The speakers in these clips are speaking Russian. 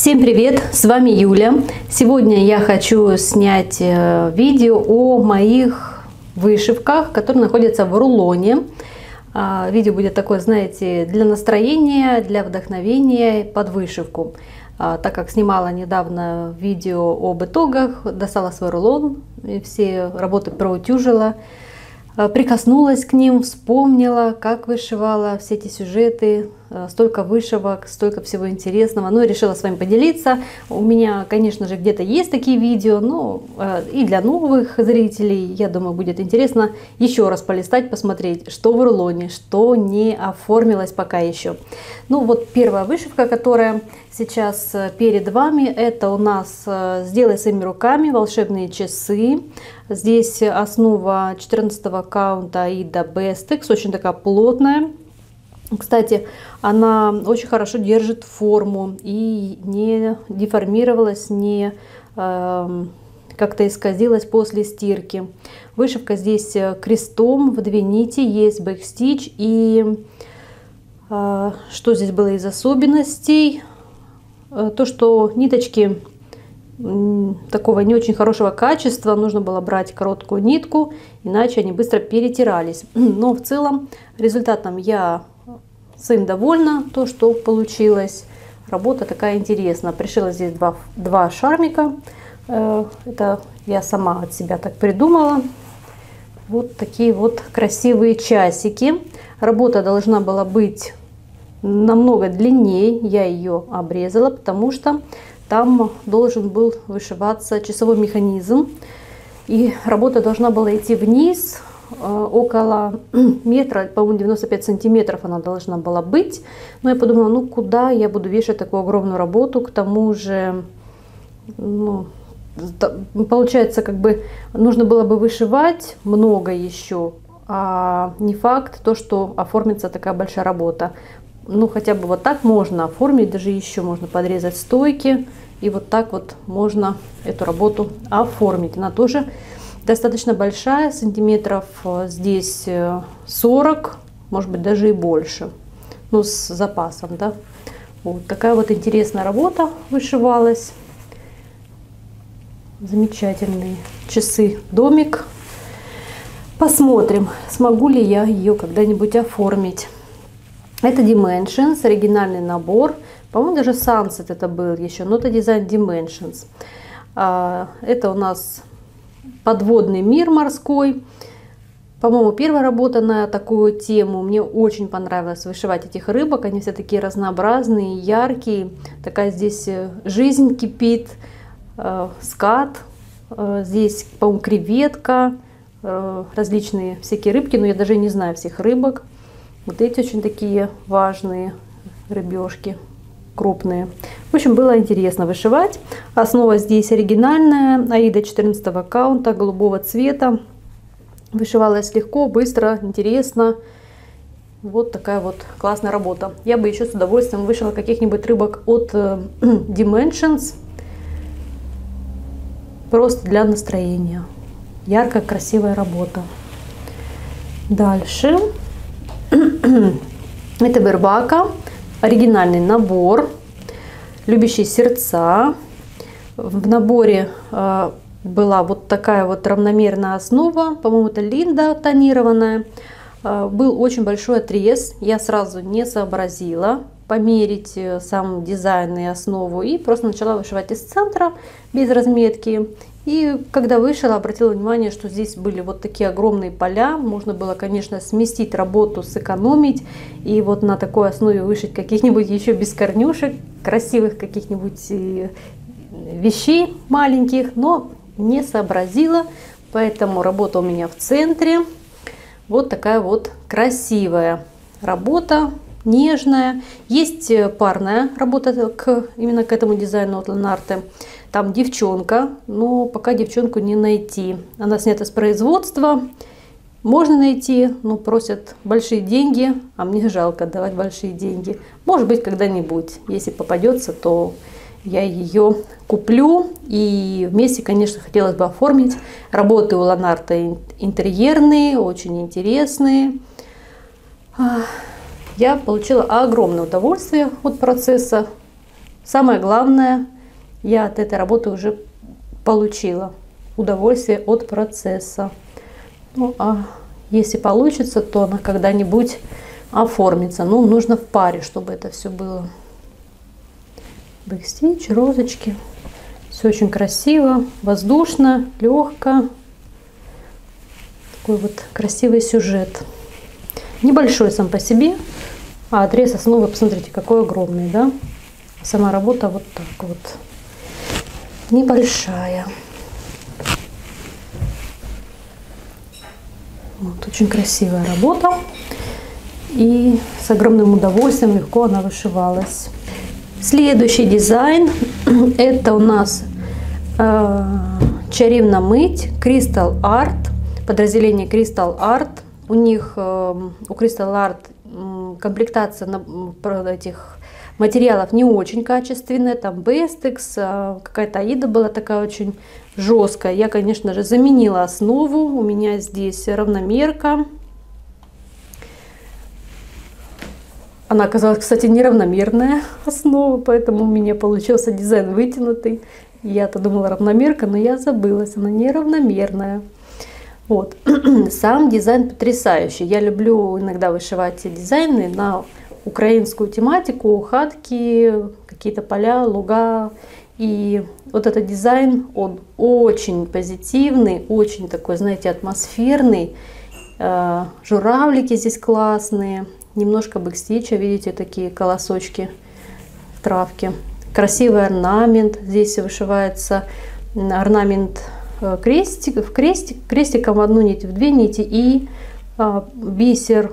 Всем привет! С вами Юля. Сегодня я хочу снять видео о моих вышивках, которые находятся в рулоне. Видео будет такое, знаете, для настроения, для вдохновения под вышивку. Так как снимала недавно видео об итогах, достала свой рулон, и все работы проутюжила, прикоснулась к ним, вспомнила, как вышивала все эти сюжеты, столько вышивок, столько всего интересного. Ну и решила с вами поделиться. У меня, конечно же, где-то есть такие видео, но и для новых зрителей, я думаю, будет интересно еще раз полистать, посмотреть, что в рулоне, что не оформилось пока еще. Ну вот первая вышивка, которая сейчас перед вами, это у нас «Сделай своими руками» волшебные часы. Здесь основа 14-го каунта Aida Bestex, очень такая плотная. Кстати, она очень хорошо держит форму и не деформировалась, не как-то исказилась после стирки. Вышивка здесь крестом в 2 нити, есть бэкстич. И что здесь было из особенностей? То, что ниточки такого не очень хорошего качества, нужно было брать короткую нитку, иначе они быстро перетирались. Но в целом результатом я своим довольна, то, что получилось. Работа такая интересная. Пришила здесь два шармика. Это я сама от себя так придумала. Вот такие вот красивые часики. Работа должна была быть намного длиннее. Я ее обрезала, потому что там должен был вышиваться часовой механизм. И работа должна была идти вниз. Около метра, по-моему, 95 сантиметров она должна была быть. Но я подумала, ну куда я буду вешать такую огромную работу? К тому же, ну, получается, как бы нужно было бы вышивать много еще, а не факт то, что оформится такая большая работа. Ну хотя бы вот так можно оформить, даже еще можно подрезать стойки. И вот так вот можно эту работу оформить. Она тоже достаточно большая, сантиметров здесь 40, может быть даже и больше, ну с запасом, да. Вот такая вот интересная работа вышивалась. Замечательные часы, домик. Посмотрим, смогу ли я ее когда-нибудь оформить. Это Dimensions, оригинальный набор. По-моему, даже Sunset это был еще, но это дизайн Dimensions. Это у нас подводный мир морской. По-моему, первая работа на такую тему. Мне очень понравилось вышивать этих рыбок. Они все такие разнообразные, яркие. Такая здесь жизнь кипит. Скат. Здесь, по-моему, креветка. Различные всякие рыбки. Но я даже не знаю всех рыбок. Вот эти очень такие важные рыбешки. Крупные. В общем, было интересно вышивать. Основа здесь оригинальная, Aida 14-го каунта, голубого цвета. Вышивалась легко, быстро, интересно. Вот такая вот классная работа. Я бы еще с удовольствием вышила каких-нибудь рыбок от Dimensions. Просто для настроения. Яркая, красивая работа. Дальше. Это Вербака. Оригинальный набор, любящие сердца. В наборе была вот такая вот равномерная основа, по-моему, это Линда тонированная. Был очень большой отрез, я сразу не сообразила померить сам дизайн и основу, и просто начала вышивать из центра без разметки. И когда вышила, обратила внимание, что здесь были вот такие огромные поля. Можно было, конечно, сместить работу, сэкономить. И вот на такой основе вышить каких-нибудь еще без корнюшек, красивых каких-нибудь вещей маленьких. Но не сообразила, поэтому работа у меня в центре. Вот такая вот красивая работа, нежная. Есть парная работа именно к этому дизайну от Ленарте. Там девчонка, но пока девчонку не найти. Она снята с производства. Можно найти, но просят большие деньги, а мне жалко давать большие деньги. Может быть, когда-нибудь, если попадется, то я ее куплю. И вместе, конечно, хотелось бы оформить. Работы у Ленарте интерьерные, очень интересные. Я получила огромное удовольствие от процесса самое главное, я от этой работы уже получила удовольствие от процесса. Ну, а если получится, то она когда-нибудь оформится. Ну, нужно в паре, чтобы это все было. Бэкстич, розочки. Все очень красиво, воздушно, легко. Такой вот красивый сюжет. Небольшой сам по себе, а отрез основы, посмотрите, какой огромный, да? Сама работа вот так вот. Небольшая. Вот, очень красивая работа. И с огромным удовольствием легко она вышивалась. Следующий дизайн. Это у нас Чарівна мить, Crystal Art, подразделение Crystal Art. У них, у Crystal Art, комплектация этих материалов не очень качественная. Там Bestex, какая-то Аида была такая очень жесткая. Я, конечно же, заменила основу. У меня здесь равномерка. Она оказалась, кстати, неравномерная основа, поэтому у меня получился дизайн вытянутый. Я-то думала равномерка, но я забылась, она неравномерная. Вот. Сам дизайн потрясающий. Я люблю иногда вышивать дизайны на украинскую тематику, хатки, какие-то поля, луга. И вот этот дизайн, он очень позитивный, очень такой, знаете, атмосферный. Журавлики здесь классные. Немножко бэкстича, видите, такие колосочки в травке. Красивый орнамент. Здесь вышивается орнамент крестиком в одну нить, в две нити, и бисер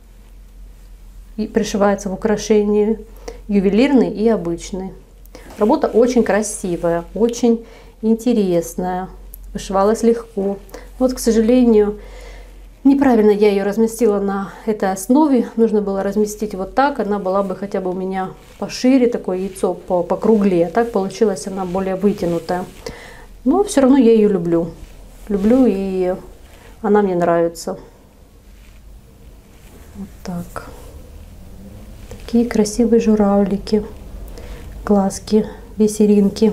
и пришивается в украшении ювелирный и обычный. Работа очень красивая, очень интересная. Вышивалась легко. Вот, к сожалению, неправильно я ее разместила на этой основе. Нужно было разместить вот так. Она была бы хотя бы у меня пошире, такое яйцо по круглее. Так получилась она более вытянутая. Но все равно я ее люблю. Люблю, и она мне нравится. Вот так. Такие красивые журавлики. Глазки, бисеринки.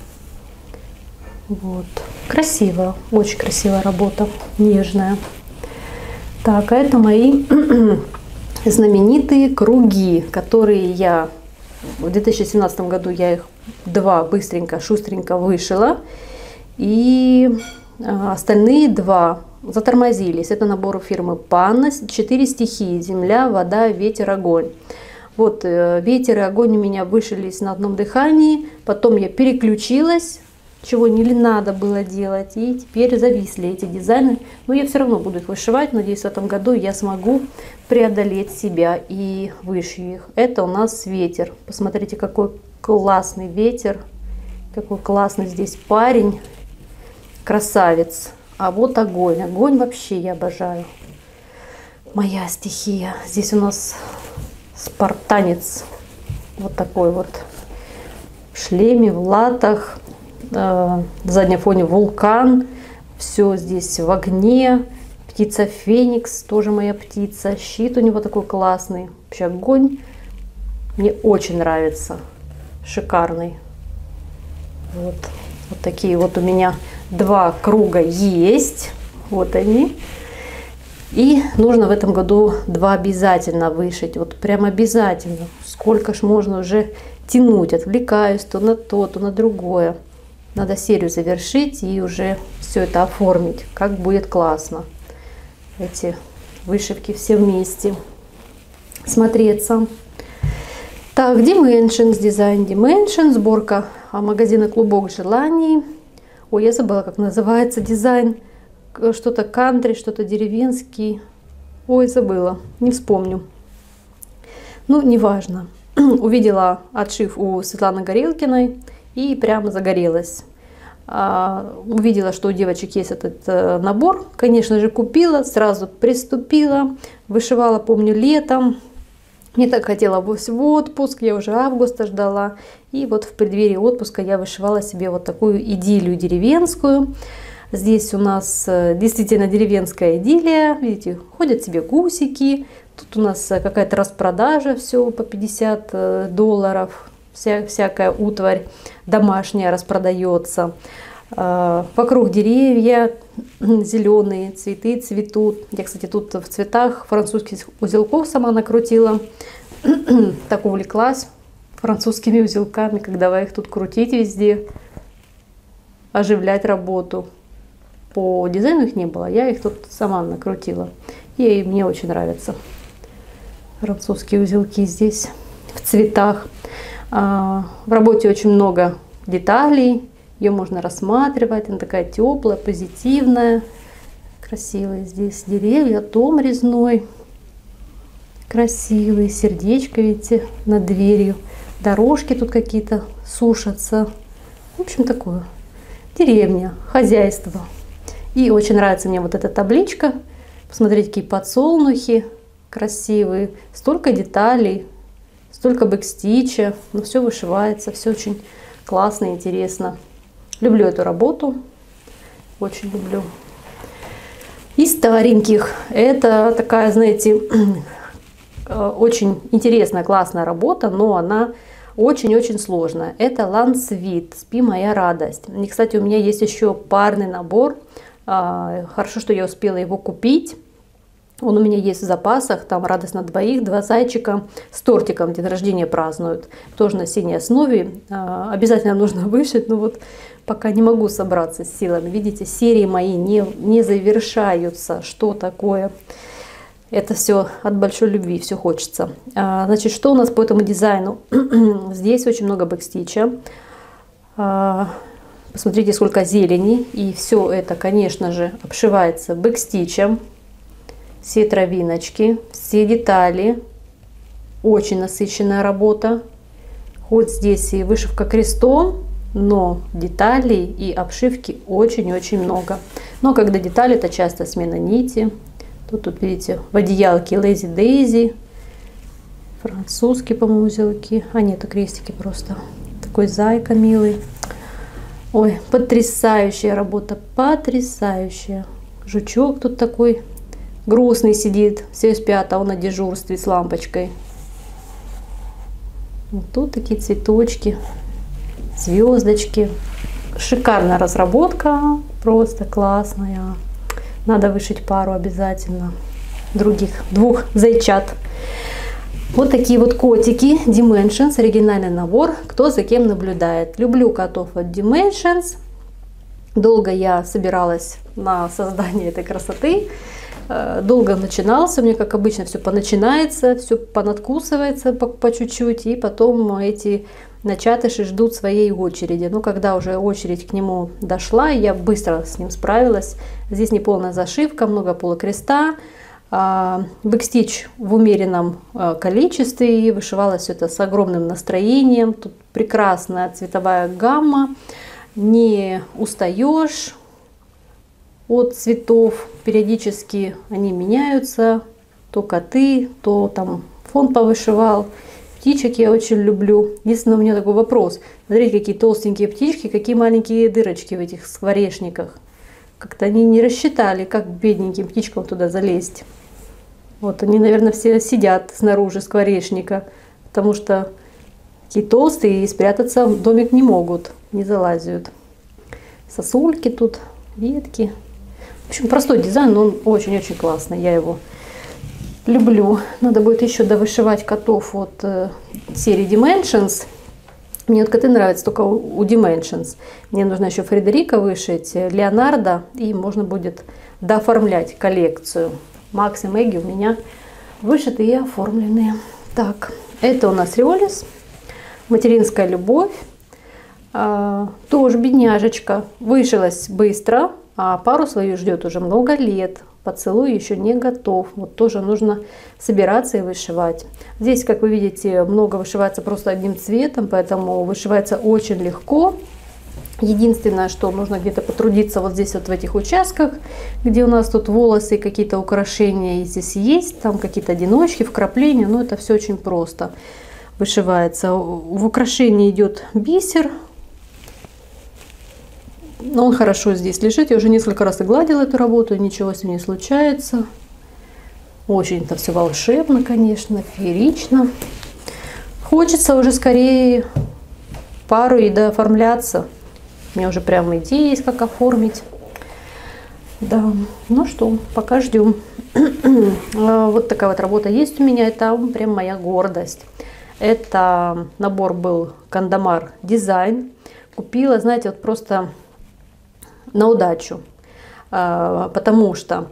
Вот. Красиво. Очень красивая работа. Нежная. Так, а это мои знаменитые круги, которые я в 2017 году я их два быстренько, шустренько вышила. И остальные два затормозились. Это набор фирмы Панна, 4 стихии: земля, вода, ветер, огонь. Вот ветер и огонь у меня вышились на одном дыхании. Потом я переключилась, чего не надо было делать. И теперь зависли эти дизайны. Но я все равно буду их вышивать. Надеюсь, в этом году я смогу преодолеть себя и вышью их. Это у нас ветер. Посмотрите, какой классный ветер. Какой классный здесь парень. Красавец. А вот огонь. Огонь вообще я обожаю. Моя стихия. Здесь у нас спартанец. Вот такой вот. В шлеме, в латах. На заднем фоне вулкан. Все здесь в огне. Птица Феникс. Тоже моя птица. Щит у него такой классный. Вообще огонь. Мне очень нравится. Шикарный. Вот. Вот такие вот у меня два круга есть. Вот они. И нужно в этом году два обязательно вышить. Вот прям обязательно. Сколько ж можно уже тянуть. Отвлекаюсь то на то, то на другое. Надо серию завершить и уже все это оформить. Как будет классно. Эти вышивки все вместе смотреться. Так, Dimensions дизайн. Dimensions. Сборка магазина Клубок желаний. Ой, я забыла, как называется дизайн. Что-то кантри, что-то деревенский. Ой, забыла. Не вспомню. Ну, неважно. Увидела отшив у Светланы Горелкиной и прямо загорелась. Увидела, что у девочек есть этот набор. Конечно же, купила, сразу приступила. Вышивала, помню, летом. Мне так хотелось в отпуск, я уже августа ждала. И вот в преддверии отпуска я вышивала себе вот такую идиллию деревенскую. Здесь у нас действительно деревенская идиллия. Видите, ходят себе гусики. Тут у нас какая-то распродажа, все по $50. всякая утварь домашняя распродается. Вокруг деревья зеленые, цветы цветут. Я, кстати, тут в цветах французских узелков сама накрутила. Так увлеклась французскими узелками, как давай их тут крутить везде, оживлять работу. По дизайну их не было, я их тут сама накрутила. И мне очень нравятся французские узелки здесь в цветах. В работе очень много деталей. Ее можно рассматривать, она такая теплая, позитивная, красивая. Здесь деревья, дом резной, красивые, сердечко, видите, над дверью. Дорожки тут какие-то сушатся. В общем, такое. Деревня, хозяйство. И очень нравится мне вот эта табличка. Посмотрите, какие подсолнухи красивые. Столько деталей, столько бэкстича. Но все вышивается, все очень классно, интересно. Люблю эту работу, очень люблю. Из стареньких, это такая, знаете, очень интересная, классная работа, но она очень-очень сложная. Это Лансвит, «Спи, моя радость». И, кстати, у меня есть еще парный набор. Хорошо, что я успела его купить. Он у меня есть в запасах, там «Радость на двоих», 2 зайчика с тортиком день рождения празднуют. Тоже на синей основе. Обязательно нужно вышить, но вот пока не могу собраться с силами. Видите, серии мои не завершаются. Что такое? Это все от большой любви, все хочется. Значит, что у нас по этому дизайну? Здесь очень много бэкстича. Посмотрите, сколько зелени. И все это, конечно же, обшивается бэкстичем. Все травиночки, все детали. Очень насыщенная работа. Хоть здесь и вышивка крестом, но деталей и обшивки очень-очень много. Но когда детали, это часто смена нити. Тут видите, в одеялке Lazy Daisy. Французские, по-моему, узелки. А нет, это крестики просто. Такой зайка милый. Ой, потрясающая работа, потрясающая. Жучок тут такой грустный сидит, все спят, а он на дежурстве с лампочкой. Вот тут такие цветочки, звездочки. Шикарная разработка, просто классная. Надо вышить пару обязательно. Двух зайчат. Вот такие вот котики Dimensions, оригинальный набор. Кто за кем наблюдает. Люблю котов от Dimensions. Долго я собиралась на создание этой красоты. Долго начинался, у меня, как обычно, все поначинается, все понадкусывается по чуть-чуть, и потом эти начатыши ждут своей очереди. Но когда уже очередь к нему дошла, я быстро с ним справилась. Здесь неполная зашивка, много полукреста, бэкстич в умеренном количестве, и вышивалось все это с огромным настроением. Тут прекрасная цветовая гамма, не устаешь от цветов, периодически они меняются, то коты, то там фон повышивал. Птичек я очень люблю. Единственное, у меня такой вопрос. Смотрите, какие толстенькие птички, какие маленькие дырочки в этих скворечниках. Как-то они не рассчитали, как бедненьким птичкам туда залезть. Вот они, наверное, все сидят снаружи скворечника, потому что такие толстые и спрятаться в домик не могут, не залазят. Сосульки тут, ветки. В общем, простой дизайн, но он очень-очень классный. Я его люблю. Надо будет еще довышивать котов от серии Dimensions. Мне вот коты нравятся только у Dimensions. Мне нужно еще Фредерика вышить, Леонардо, и можно будет дооформлять коллекцию. Макс и Мэгги у меня вышиты и оформленные. Так, это у нас Риолис. Материнская любовь. Тоже бедняжечка. Вышилась быстро, а пару свою ждет уже много лет. Поцелуй еще не готов. Вот тоже нужно собираться и вышивать. Здесь, как вы видите, много вышивается просто одним цветом, поэтому вышивается очень легко. Единственное, что нужно где-то потрудиться вот здесь, вот в этих участках, где у нас тут волосы и какие-то украшения здесь есть, там какие-то одиночки, вкрапления, но это все очень просто вышивается. В украшении идет бисер. Но он хорошо здесь лежит. Я уже несколько раз и гладила эту работу, ничего с ним не случается. Очень это все волшебно, конечно, феерично. хочется уже скорее пару и дооформляться. У меня уже прям идея есть, как оформить. Да, ну что, пока ждем. Вот такая вот работа есть у меня, это прям моя гордость. Это набор был Кандамар Дизайн. Купила, знаете, вот просто на удачу, потому что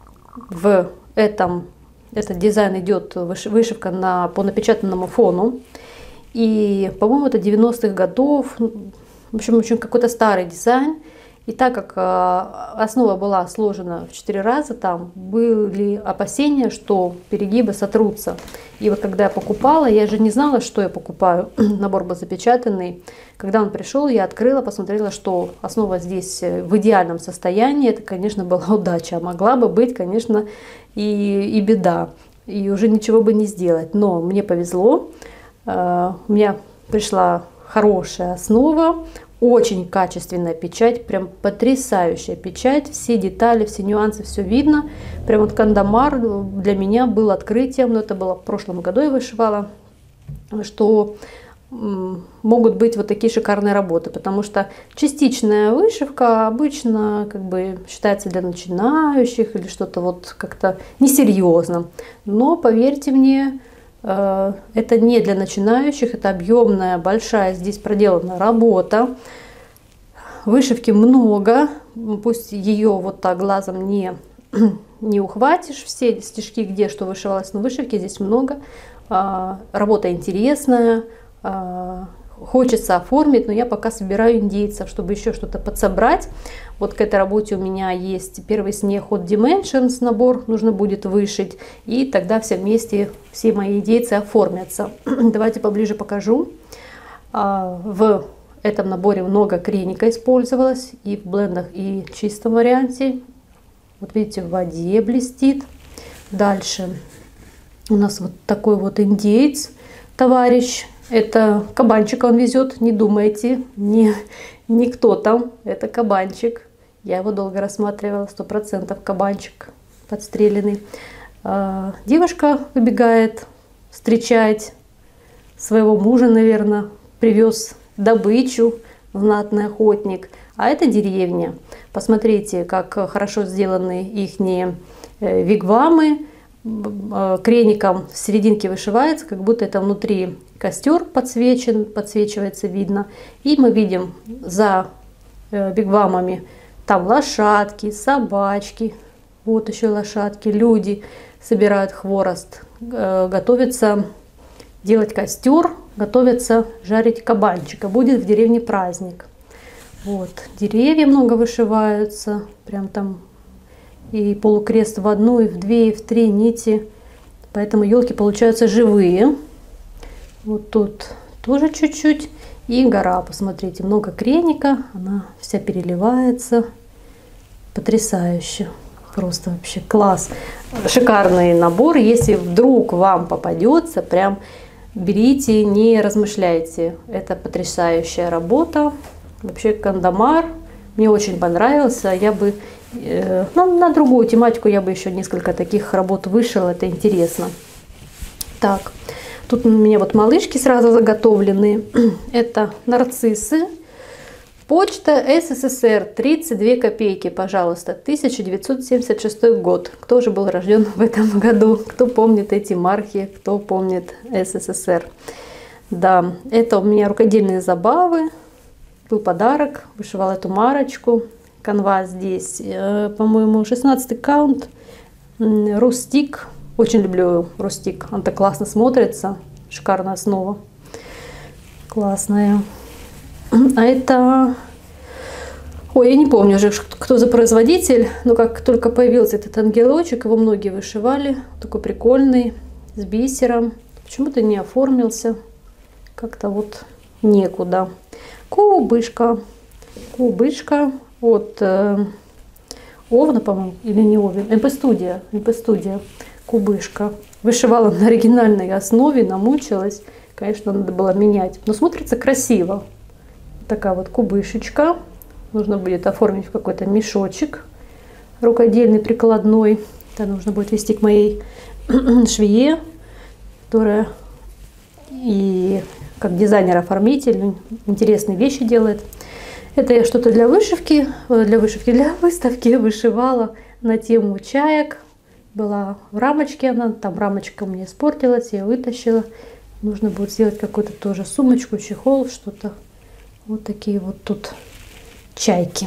этот дизайн идет вышивка по напечатанному фону. И, по-моему, это 90-х годов, в общем, какой-то старый дизайн. И так как основа была сложена в 4 раза, там были опасения, что перегибы сотрутся. И вот когда я покупала, я же не знала, что я покупаю. Набор был запечатанный. Когда он пришел, я открыла, посмотрела, что основа здесь в идеальном состоянии. Это, конечно, была удача. А могла бы быть, конечно, и беда. И уже ничего бы не сделать. Но мне повезло. У меня пришла хорошая основа. Очень качественная печать, прям потрясающая печать, все детали, все нюансы, все видно. Прям вот Кандамар для меня был открытием, но это было в прошлом году я вышивала, что могут быть вот такие шикарные работы, потому что частичная вышивка обычно как бы считается для начинающих или что-то вот как-то несерьезно. Но поверьте мне, это не для начинающих, это объемная, большая здесь проделана работа. Вышивки много, пусть ее вот так глазом не ухватишь, все стежки, где что вышивалось, но вышивки здесь много. Работа интересная, хочется оформить, но я пока собираю индейцев, чтобы еще что-то подсобрать. Вот к этой работе у меня есть первый снег от Dimensions набор, нужно будет вышить, и тогда все вместе, все мои индейцы оформятся. Давайте поближе покажу. В этом наборе много креника использовалось, и в блендах, и в чистом варианте. Вот видите, в воде блестит. Дальше у нас вот такой вот индеец, товарищ. Это кабанчика он везет, не думайте, не кто там, это кабанчик. Я его долго рассматривала, 100% кабанчик подстреленный. Девушка выбегает встречать своего мужа, наверное, привез добычу, знатный охотник. А это деревня. Посмотрите, как хорошо сделаны их вигвамы. Креником в серединке вышивается, как будто это внутри костер подсвечивается, видно. И мы видим за вигвамами там лошадки, собачки, вот еще лошадки, люди собирают хворост, готовятся делать костер, готовятся жарить кабанчика. Будет в деревне праздник. Вот, деревья много вышиваются, прям там и полукрест в одну, и в две, и в три нити. Поэтому елки получаются живые. Вот тут тоже чуть-чуть. И гора, посмотрите, много креника. Она вся переливается. Потрясающе. Просто вообще класс. Шикарный набор. Если вдруг вам попадется, прям берите, не размышляйте. Это потрясающая работа. Вообще Кандамар мне очень понравился. Я бы на другую тематику я бы еще несколько таких работ вышила, это интересно. Так, тут у меня вот малышки сразу заготовлены. Это нарциссы. Почта СССР, 32 копейки, пожалуйста, 1976 год. Кто же был рожден в этом году? Кто помнит эти марки? Кто помнит СССР? Да, это у меня рукодельные забавы. Был подарок, вышивала эту марочку. Канва здесь, по-моему, 16 каунт. Рустик. Очень люблю рустик. Он так классно смотрится. Шикарная основа. Классная. А это... Ой, я не помню уже, кто за производитель. Но как только появился этот ангелочек, его многие вышивали. Такой прикольный, с бисером. Почему-то не оформился. Как-то вот некуда. Кубышка. Кубышка. От Овна, по-моему, или не Овен, МП-студия, кубышка. Вышивала на оригинальной основе, намучилась. Конечно, надо было менять. Но смотрится красиво. Такая вот кубышечка. Нужно будет оформить в какой-то мешочек рукодельный, прикладной. Это нужно будет вести к моей швее, которая и как дизайнер-оформитель интересные вещи делает. Это я что-то для выставки вышивала на тему чаек. Была в рамочке она, там рамочка у меня испортилась, я ее вытащила. Нужно будет сделать какую-то тоже сумочку, чехол, что-то. Вот такие вот тут чайки.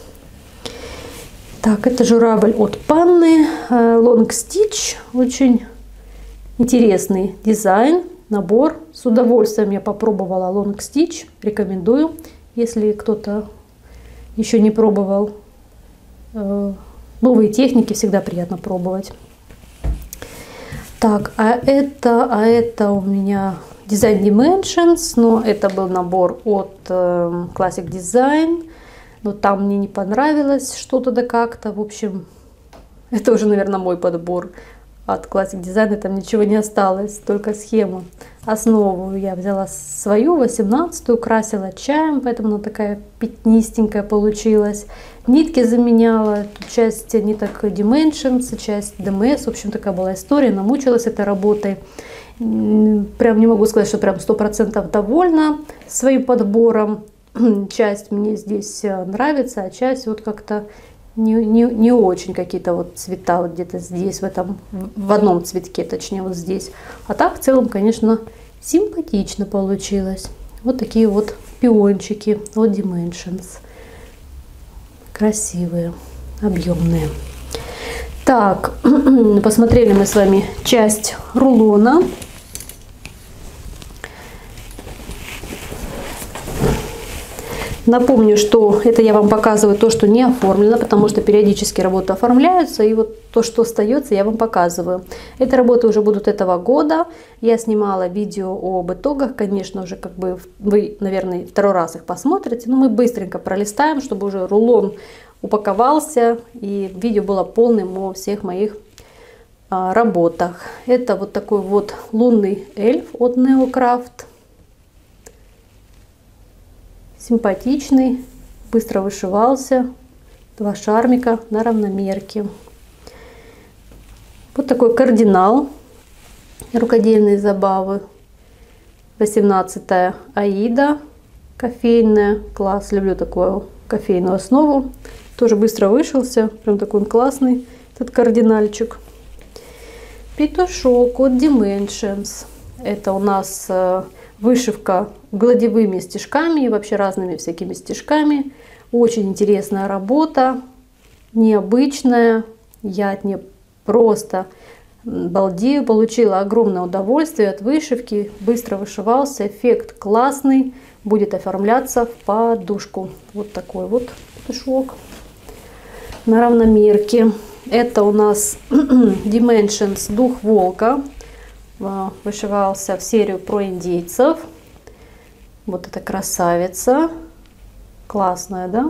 Так, это журавль от Панны, Long Stitch, очень интересный дизайн, набор. С удовольствием я попробовала Long Stitch, рекомендую, если кто-то еще не пробовал. Новые техники всегда приятно пробовать. Так, а это у меня Design Dimensions, но это был набор от Classic Design, но там мне не понравилось что-то да как-то. В общем, это уже, наверное, мой подбор от Classic Design, там ничего не осталось, только схему. Основу я взяла свою, 18-ю, красила чаем, поэтому она такая пятнистенькая получилась. Нитки заменяла, часть ниток Dimensions, часть DMS, в общем, такая была история, намучилась этой работой. Прям не могу сказать, что прям 100% довольна своим подбором. Часть мне здесь нравится, а часть вот как-то не очень, какие-то вот цвета вот где-то здесь, в одном цветке, точнее вот здесь. А так в целом, конечно, симпатично получилось. Вот такие вот пиончики от Dimensions. Красивые, объемные. Так, посмотрели мы с вами часть рулона. Напомню, что это я вам показываю то, что не оформлено, потому что периодически работы оформляются, и вот то, что остается, я вам показываю. Эти работы уже будут этого года. Я снимала видео об итогах, конечно, уже как бы вы, наверное, второй раз их посмотрите, но мы быстренько пролистаем, чтобы уже рулон упаковался и видео было полным о всех моих работах. Это вот такой вот лунный эльф от Neocraft. Симпатичный, быстро вышивался, 2 шармика на равномерке. Вот такой кардинал, рукодельные забавы, 18-я Аида, кофейная, класс, люблю такую кофейную основу, тоже быстро вышился, прям такой он классный, этот кардинальчик. Петушок от Dimensions, это у нас вышивка гладевыми стежками и вообще разными всякими стежками. Очень интересная работа, необычная. Я от нее просто балдею. Получила огромное удовольствие от вышивки. Быстро вышивался, эффект классный. Будет оформляться в подушку. Вот такой вот петушок на равномерке. Это у нас Dimensions Дух Волка. Вышивался в серию про индейцев. Вот эта красавица. Классная, да?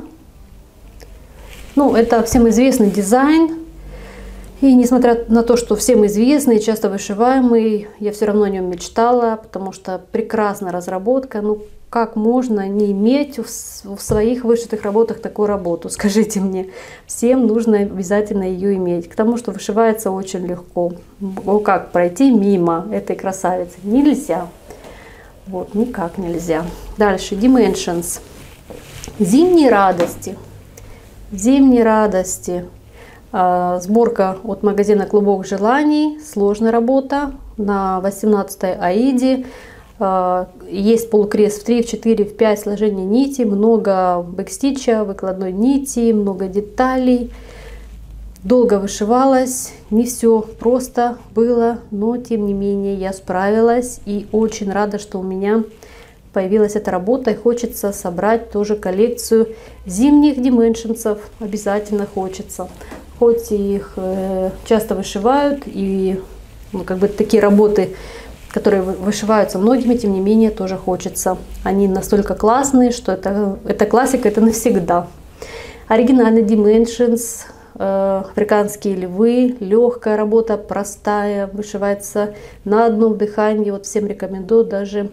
Ну, это всем известный дизайн. И несмотря на то, что всем известный, часто вышиваемый, я все равно о нем мечтала, потому что прекрасная разработка. Ну, как можно не иметь в своих вышитых работах такую работу? Скажите мне, всем нужно обязательно ее иметь, к тому, что вышивается очень легко. Ну, как пройти мимо этой красавицы? Нельзя. Вот, никак нельзя. Дальше, Dimensions. Зимние радости. Зимние радости. Сборка от магазина Клубок желаний. Сложная работа на 18-й Аиде. Есть полукрест в 3, в 4, в 5 сложений нити, много бэкстича, выкладной нити, много деталей. Долго вышивалась, не все просто было, но тем не менее я справилась и очень рада, что у меня появилась эта работа. И хочется собрать тоже коллекцию зимних Dimensions, обязательно хочется. Хоть их часто вышивают и как бы такие работы, которые вышиваются многими, тем не менее тоже хочется. Они настолько классные, что это классика, это навсегда. Оригинальный Dimensions, африканские львы, легкая работа, простая, вышивается на одном дыхании. Вот всем рекомендую, даже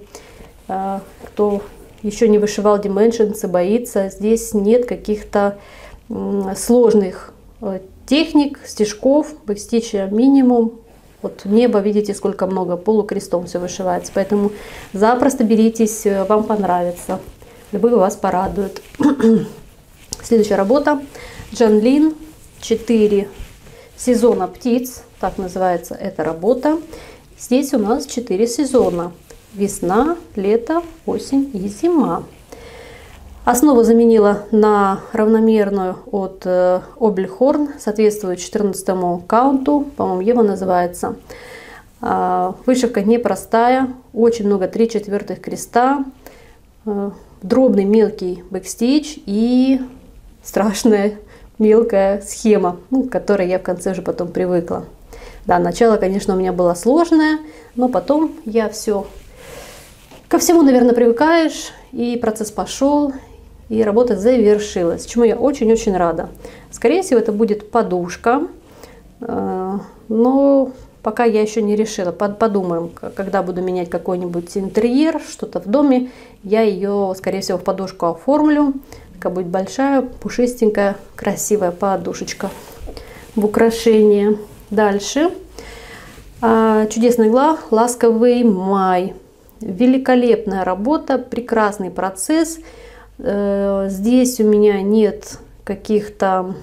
кто еще не вышивал Dimensions и боится, здесь нет каких-то сложных техник, стежков, бэкстича минимум. Вот небо, видите, сколько много, полукрестом все вышивается. Поэтому запросто беритесь, вам понравится. Любой вас порадует. Следующая работа. Джанлин. 4 сезона птиц. Так называется эта работа. Здесь у нас 4 сезона. Весна, лето, осень и зима. Основу заменила на равномерную от Обельхорн, соответствует 14 каунту, по-моему, Ева называется. Вышивка непростая, очень много 3/4 креста, дробный мелкий бэкстич и страшная мелкая схема, к которой я в конце уже потом привыкла. Да, начало, конечно, у меня было сложное, но потом я ко всему, наверное, привыкаешь, и процесс пошел. И работа завершилась, чему я очень-очень рада. Скорее всего, это будет подушка, но пока я еще не решила. Подумаем, когда буду менять какой-нибудь интерьер, что-то в доме, я ее, скорее всего, в подушку оформлю. Такая будет большая, пушистенькая, красивая подушечка в украшение. Дальше. Чудесная игла, ласковый май. Великолепная работа, прекрасный процесс. Здесь у меня нет каких-то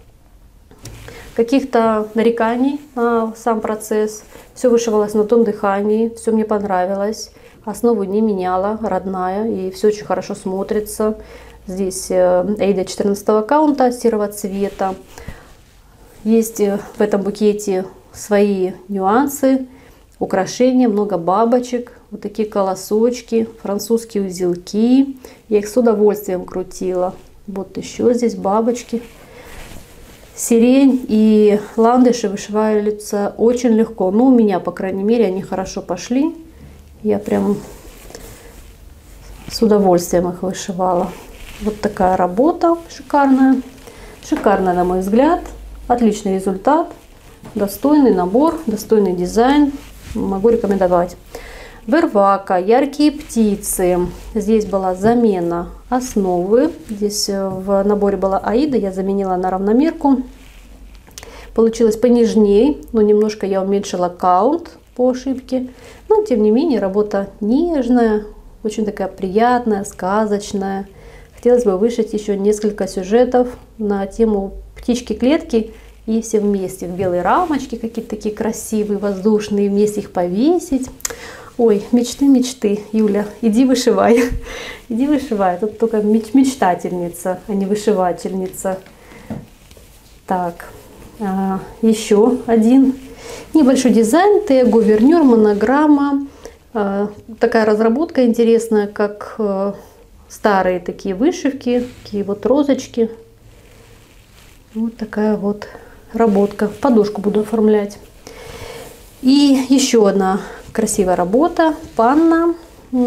нареканий на сам процесс. Все вышивалось на том дыхании, все мне понравилось. Основу не меняла, родная, и все очень хорошо смотрится. Здесь Эйда 14 каунта серого цвета. Есть в этом букете свои нюансы, украшения, много бабочек. Вот такие колосочки, французские узелки. Я их с удовольствием крутила. Вот еще здесь бабочки. Сирень и ландыши вышиваются очень легко. Ну, у меня, по крайней мере, они хорошо пошли. Я прям с удовольствием их вышивала. Вот такая работа шикарная. Шикарная, на мой взгляд. Отличный результат. Достойный набор, достойный дизайн. Могу рекомендовать. Вервака, яркие птицы. Здесь была замена основы. Здесь в наборе была Аида, я заменила на равномерку. Получилось понежнее, но немножко я уменьшила каунт по ошибке. Но тем не менее работа нежная, очень такая приятная, сказочная. Хотелось бы вышить еще несколько сюжетов на тему птички-клетки. И все вместе в белой рамочке, какие-то такие красивые, воздушные, вместе их повесить. Ой, мечты, мечты. Юля, иди вышивай. Иди вышивай. Тут только мечтательница, а не вышивательница. Так, еще один небольшой дизайн. Т-гувернер, монограмма. Такая разработка интересная, как старые такие вышивки. Такие вот розочки. Вот такая вот работка. В подушку буду оформлять. И еще одна красивая работа. Панна.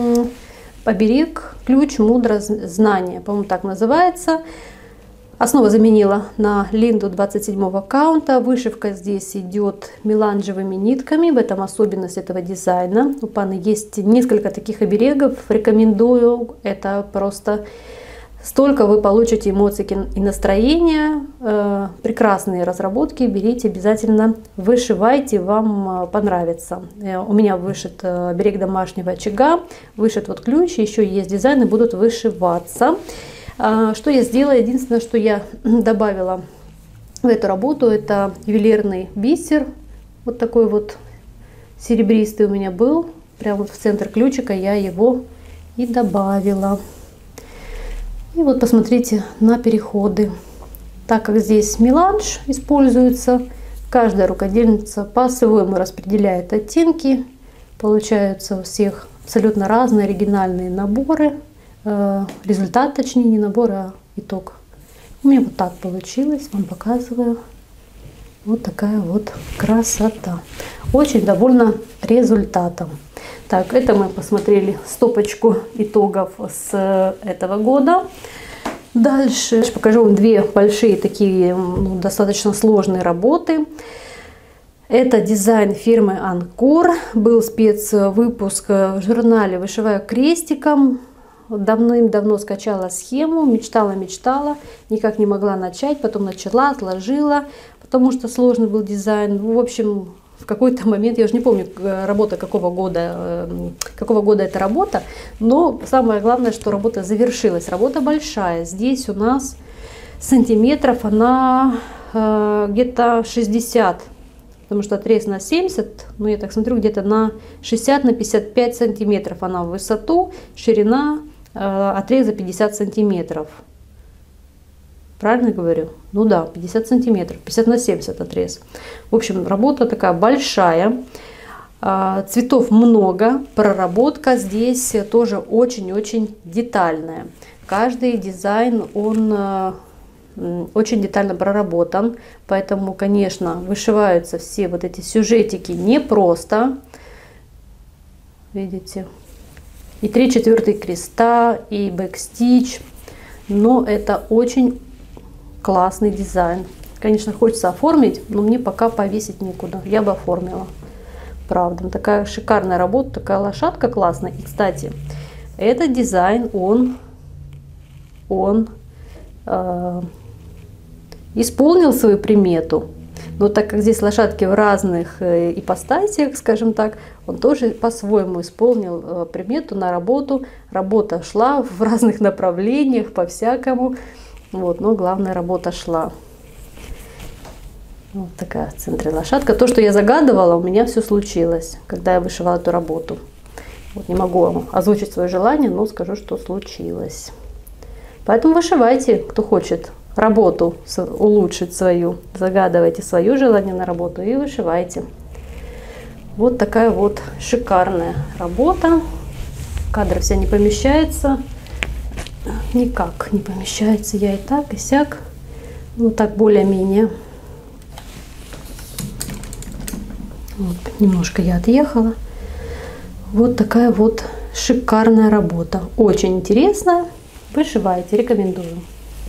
Оберег, ключ, мудрость, знание. По-моему, так называется. Основа заменила на Линду 27 каунта. Вышивка здесь идет меланжевыми нитками. В этом особенность этого дизайна. У Панны есть несколько таких оберегов. Рекомендую. Это просто столько вы получите эмоций и настроения. Прекрасные разработки. Берите обязательно, вышивайте, вам понравится. У меня вышит оберег домашнего очага, вышит вот ключ, еще есть дизайны, будут вышиваться. Что я сделала? Единственное, что я добавила в эту работу, это ювелирный бисер. Вот такой вот серебристый у меня был. Прямо вот в центр ключика я его и добавила. И вот посмотрите на переходы. Так как здесь меланж используется, каждая рукодельница по-своему распределяет оттенки. Получаются у всех абсолютно разные оригинальные наборы. Результат, точнее, не набор, а итог. У меня вот так получилось, вам показываю. Вот такая вот красота. Очень довольна результатом. Так, это мы посмотрели стопочку итогов с этого года. Дальше покажу вам две большие такие достаточно сложные работы. Это дизайн фирмы Анкор. Был спецвыпуск в журнале «Вышиваю крестиком». Давным-давно скачала схему, мечтала, никак не могла начать. Потом начала, отложила, потому что сложный был дизайн. В общем, в какой-то момент, я уже не помню, работа какого года эта работа, но самое главное, что работа завершилась. Работа большая. Здесь у нас сантиметров она где-то 60, потому что отрез на 70, ну я так смотрю, где-то на 60 на 55 сантиметров она в высоту, ширина отреза 50 сантиметров. Правильно говорю? Ну да, 50 сантиметров, 50 на 70 отрез. В общем, работа такая большая, цветов много, проработка здесь тоже очень-очень детальная. Каждый дизайн, он очень детально проработан, поэтому, конечно, вышиваются все вот эти сюжетики непросто. Видите? И 3/4 креста, и бэкстич, но это очень классный дизайн. Конечно, хочется оформить, но мне пока повесить некуда. Я бы оформила. Правда, такая шикарная работа, такая лошадка классная. И, кстати, этот дизайн, он исполнил свою примету. Но так как здесь лошадки в разных ипостасиях, скажем так, он тоже по-своему исполнил примету на работу. Работа шла в разных направлениях, по-всякому. Вот, но главная работа шла. Вот такая в центре лошадка. То, что я загадывала, у меня все случилось, когда я вышивала эту работу. Вот, не могу вам озвучить свое желание, но скажу, что случилось. Поэтому вышивайте, кто хочет работу улучшить свою. Загадывайте свое желание на работу и вышивайте. Вот такая вот шикарная работа. Кадр вся не помещается. Никак не помещается. Я и так, и сяк. Вот так более-менее. Вот, немножко я отъехала. Вот такая вот шикарная работа. Очень интересная. Вышивайте, рекомендую.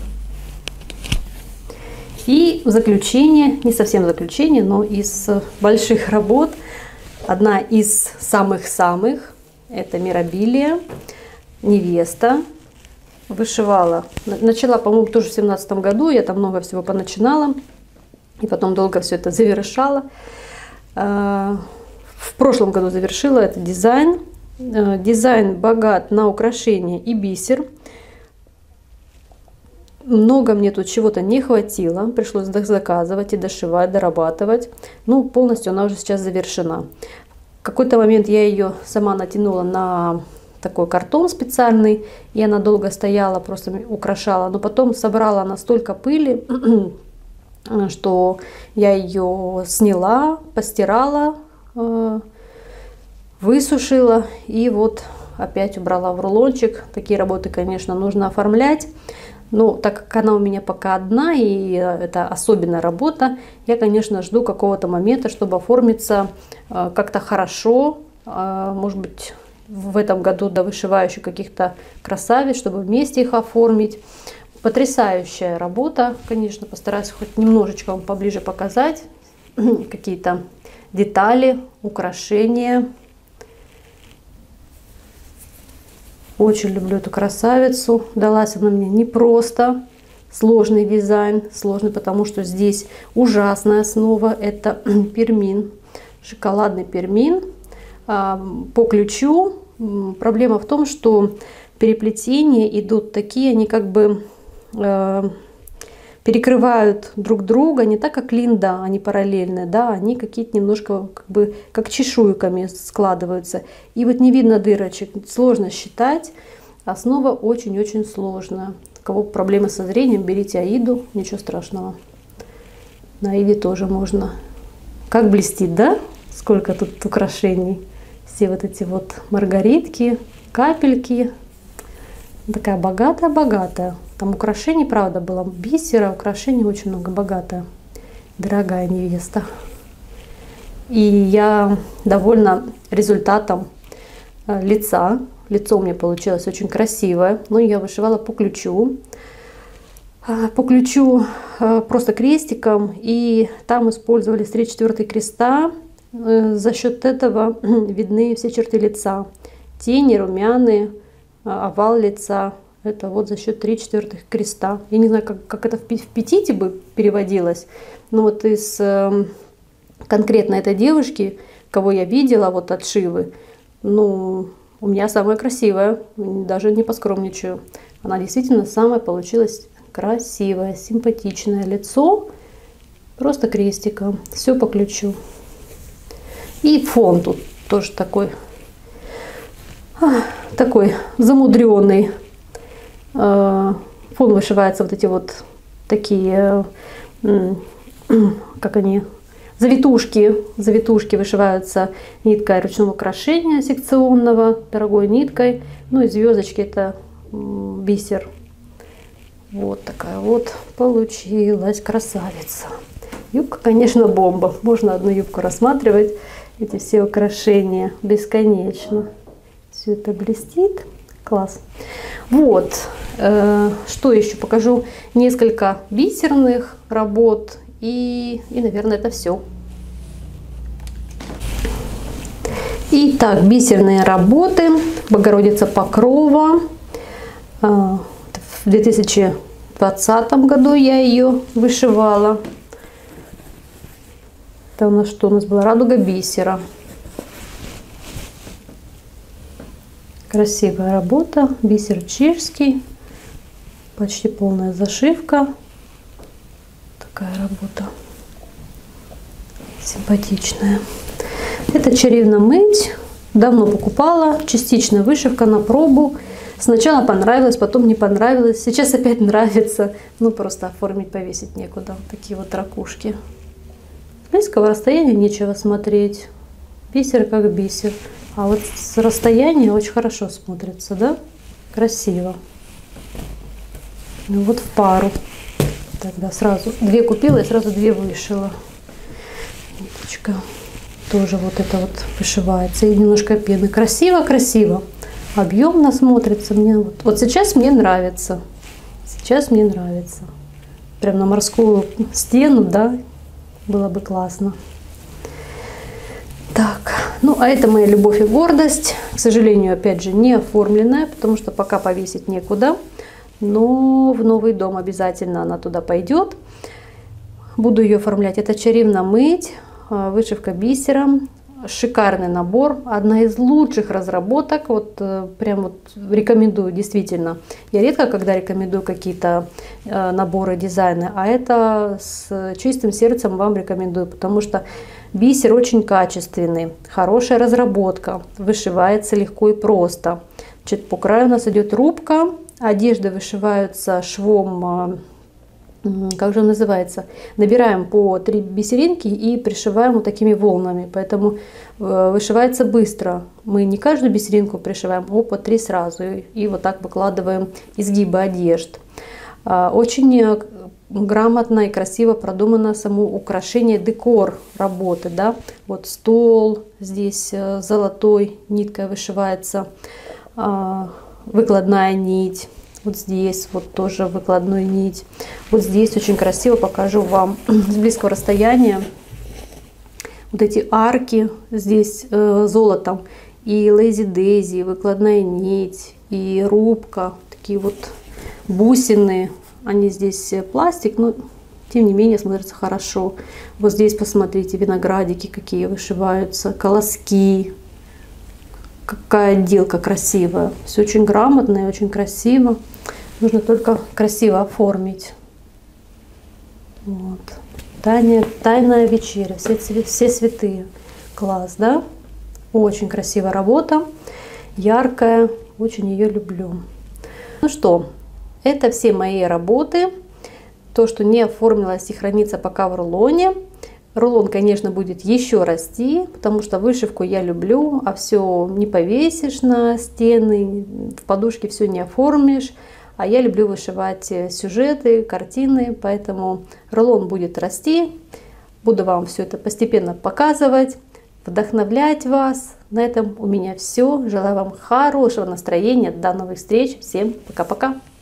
И в заключение, не совсем заключение, но из больших работ, одна из самых-самых, это Мирабилия, невеста. Вышивала, начала, по-моему, тоже в 2017 году, я там много всего поначинала, и потом долго все это завершала. В прошлом году завершила этот дизайн. Дизайн богат на украшения и бисер. Много мне тут чего-то не хватило, пришлось заказывать и дошивать, дорабатывать. Ну, полностью она уже сейчас завершена. В какой-то момент я ее сама натянула на такой картон специальный, и она долго стояла, просто украшала. Но потом собрала настолько пыли, что я ее сняла, постирала, высушила и вот опять убрала в рулончик. Такие работы, конечно, нужно оформлять. Но так как она у меня пока одна, и это особенная работа, я, конечно, жду какого-то момента, чтобы оформиться как-то хорошо. Может быть, в этом году довышиваю еще каких-то красавиц, чтобы вместе их оформить. Потрясающая работа, конечно, постараюсь хоть немножечко вам поближе показать какие-то детали, украшения. Очень люблю эту красавицу. Далась она мне непросто. Сложный дизайн. Сложный, потому что здесь ужасная основа. Это пермин. Шоколадный пермин. По ключу. Проблема в том, что переплетения идут такие, они как бы перекрывают друг друга, не так как линда, они параллельные, да, они какие-то немножко как бы как чешуйками складываются. И вот не видно дырочек, сложно считать. Основа очень-очень сложная. У кого проблемы со зрением, берите Аиду, ничего страшного. На Аиде тоже можно. Как блестит, да? Сколько тут украшений. Все вот эти вот маргаритки, капельки. Такая богатая-богатая. Там украшений, правда, было бисера, украшений очень много, богатая. Дорогая невеста. И я довольна результатом лица. Лицо у меня получилось очень красивое. Но я вышивала по ключу. По ключу просто крестиком. И там использовались 3/4 креста. За счет этого видны все черты лица. Тени, румяны, овал лица. Это вот за счет 3/4 креста. Я не знаю, как это в петите бы переводилось. Но вот из конкретно этой девушки, кого я видела, вот отшивы, ну, у меня самая красивая, даже не поскромничаю. Она действительно самая получилась красивая, симпатичное лицо, просто крестиком, все по ключу. И фон тут тоже такой замудренный. Фон вышивается вот эти вот такие, как они, завитушки вышиваются ниткой ручного крошения секционного, дорогой ниткой. Ну и звездочки это бисер. Вот такая вот получилась красавица. Юбка, конечно, бомба. Можно одну юбку рассматривать. Эти все украшения бесконечно. Все это блестит. Класс. Вот. Что еще покажу? Несколько бисерных работ. И, наверное, это все. Итак, бисерные работы. Богородица Покрова. В 2020 году я ее вышивала. Это у нас что? У нас была радуга бисера. Красивая работа. Бисер чешский. Почти полная зашивка. Такая работа. Симпатичная. Это чарівна мить. Давно покупала. Частичная вышивка на пробу. Сначала понравилось, потом не понравилось. Сейчас опять нравится. Ну, просто оформить, повесить некуда. Такие вот ракушки. С близкого расстояния нечего смотреть. Бисер как бисер. А вот с расстояния очень хорошо смотрится, да? Красиво. Ну, вот в пару. Тогда сразу две купила и сразу две вышила. Ниточка. Тоже вот это вот вышивается. И немножко пены. Красиво, красиво. Объемно смотрится. Мне вот сейчас мне нравится. Сейчас мне нравится. Прям на морскую стену, да, было бы классно. Так, ну а это моя любовь и гордость. К сожалению, опять же, не оформленная, потому что пока повесить некуда. Но в новый дом обязательно она туда пойдет. Буду ее оформлять. Это чарівна мить, вышивка бисером. Шикарный набор, одна из лучших разработок, вот прям вот рекомендую, действительно. Я редко когда рекомендую какие-то наборы дизайна, а это с чистым сердцем вам рекомендую, потому что бисер очень качественный, хорошая разработка, вышивается легко и просто. Значит, по краю у нас идет рубка, одежды вышиваются швом, как же он называется, набираем по 3 бисеринки и пришиваем вот такими волнами, поэтому вышивается быстро. Мы не каждую бисеринку пришиваем, а по 3 сразу, и вот так выкладываем изгибы одежд. Очень грамотно и красиво продумано само украшение, декор работы, да, вот стол здесь золотой ниткой вышивается, выкладная нить. Вот здесь вот тоже выкладную нить. Вот здесь очень красиво покажу вам с близкого расстояния. Вот эти арки здесь золотом. И лейзи дейзи, выкладная нить, и рубка. Такие вот бусины. Они здесь пластик, но тем не менее смотрятся хорошо. Вот здесь посмотрите, виноградики какие вышиваются, колоски. Какая отделка красивая. Все очень грамотно и очень красиво. Нужно только красиво оформить. Вот. Тайная вечеря. Все святые. Класс, да? Очень красивая работа. Яркая. Очень ее люблю. Ну что, это все мои работы. То, что не оформилось и хранится пока в рулоне. Рулон, конечно, будет еще расти, потому что вышивку я люблю, а все не повесишь на стены, в подушке все не оформишь. А я люблю вышивать сюжеты, картины, поэтому рулон будет расти. Буду вам все это постепенно показывать, вдохновлять вас. На этом у меня все. Желаю вам хорошего настроения. До новых встреч. Всем пока-пока.